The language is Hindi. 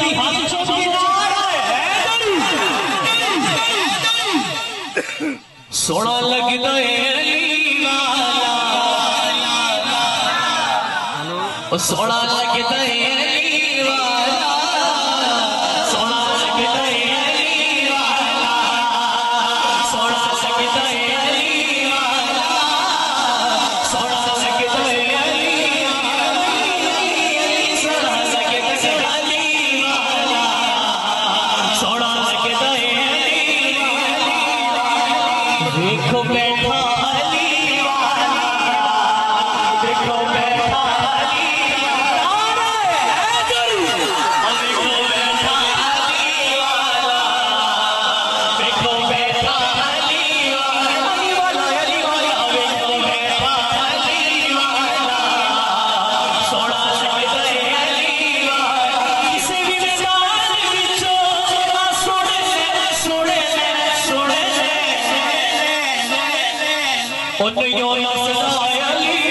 सोना लगता है सोना लगता है सोना लगता है सोना लगता है सोना लगता है सोना लगता है देखो बैठा अली वाला देखो बैठा अली वाला देखो बैठा अली वाला देखो बैठा अली वाला अली वाला देखो बैठा अली वाला सोना लगता है अली वाला किसी भी मैदान विचों सोने सोने सोने Oh, no, you're not